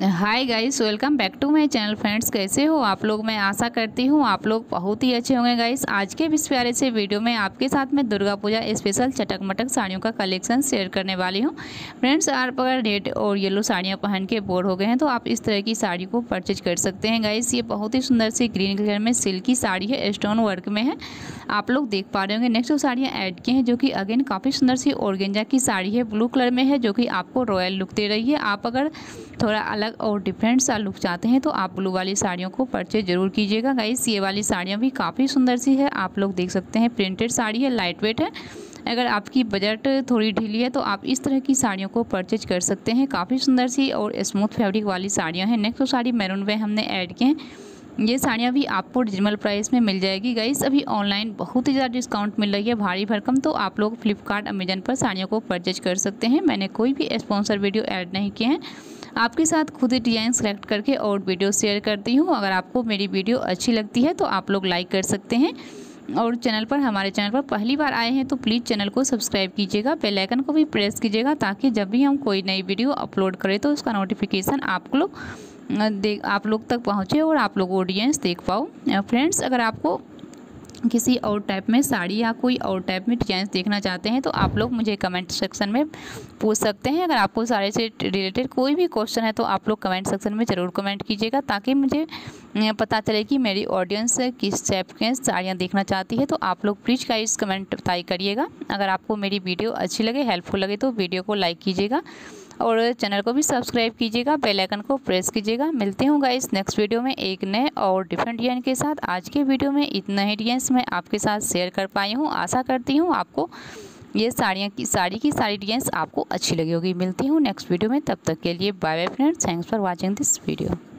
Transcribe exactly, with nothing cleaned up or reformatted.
Hi guys, welcome back to my channel. Friends, कैसे हो आप लोग? मैं आशा करती हूँ आप लोग बहुत ही अच्छे होंगे। गाइस, आज के इस प्यारे से वीडियो में आपके साथ में दुर्गा पूजा स्पेशल चटक मटक साड़ियों का कलेक्शन शेयर करने वाली हूँ। फ्रेंड्स, आप अगर रेड और येलो साड़ियाँ पहन के बोर हो गए हैं तो आप इस तरह की साड़ी को परचेज कर सकते हैं। गाइस, ये बहुत ही सुंदर सी ग्रीन कलर में सिल्की साड़ी है, स्टोन वर्क में है, आप लोग देख पा रहे होंगे। नेक्स्ट जो साड़ियाँ ऐड की हैं जो कि अगेन काफ़ी सुंदर सी ऑर्गेंजा की साड़ी है, ब्लू कलर में है, जो कि आपको रॉयल लुक दे रही है। आप अगर थोड़ा अलग और डिफरेंट सा लुक चाहते हैं तो आप ब्लू वाली साड़ियों को परचेज जरूर कीजिएगा। गाइस, ये वाली साड़ियाँ भी काफ़ी सुंदर सी है, आप लोग देख सकते हैं। प्रिंटेड साड़ी है, लाइट वेट है। अगर आपकी बजट थोड़ी ढीली है तो आप इस तरह की साड़ियों को परचेज कर सकते हैं। काफ़ी सुंदर सी और स्मूथ फैब्रिक वाली साड़ियाँ हैं। नेक्स्ट साड़ी मैरून में हमने ऐड की हैं। ये साड़ियाँ भी आपको रिजनेबल प्राइस में मिल जाएगी। गाइस, अभी ऑनलाइन बहुत ही ज़्यादा डिस्काउंट मिल रही है, भारी भरकम, तो आप लोग फ्लिपकार्ट अमेजन पर साड़ियों को परचेज कर सकते हैं। मैंने कोई भी स्पॉन्सर वीडियो ऐड नहीं किए हैं, आपके साथ खुद ही डिजाइन सेलेक्ट करके और वीडियो शेयर करती हूँ। अगर आपको मेरी वीडियो अच्छी लगती है तो आप लोग लाइक कर सकते हैं, और चैनल पर हमारे चैनल पर पहली बार आए हैं तो प्लीज़ चैनल को सब्सक्राइब कीजिएगा, बेल आइकन को भी प्रेस कीजिएगा, ताकि जब भी हम कोई नई वीडियो अपलोड करें तो उसका नोटिफिकेशन आप लोग देख आप लोग तक पहुँचे और आप लोग ऑडियंस देख पाओ। फ्रेंड्स, अगर आपको किसी और टाइप में साड़ी या कोई और टाइप में डिजाइन देखना चाहते हैं तो आप लोग मुझे कमेंट सेक्शन में पूछ सकते हैं। अगर आपको साड़ी से रिलेटेड कोई भी क्वेश्चन है तो आप लोग कमेंट सेक्शन में ज़रूर कमेंट कीजिएगा, ताकि मुझे पता चले कि मेरी ऑडियंस किस टाइप के साड़ियाँ देखना चाहती है। तो आप लोग प्लीज़ गाइस कमेंट बताई करिएगा। अगर आपको मेरी वीडियो अच्छी लगे, हेल्पफुल लगे तो वीडियो को लाइक कीजिएगा और चैनल को भी सब्सक्राइब कीजिएगा, बेल आइकन को प्रेस कीजिएगा। मिलते हूँ गाइस नेक्स्ट वीडियो में एक नए और डिफरेंट डिजाइन के साथ। आज के वीडियो में इतना ही डिजाइंस मैं आपके साथ शेयर कर पाई हूँ। आशा करती हूँ आपको ये साड़ियाँ की साड़ी की सारी डिजाइंस आपको अच्छी लगी होगी। मिलती हूँ नेक्स्ट वीडियो में, तब तक के लिए bye bye friends. Thanks for watching this video.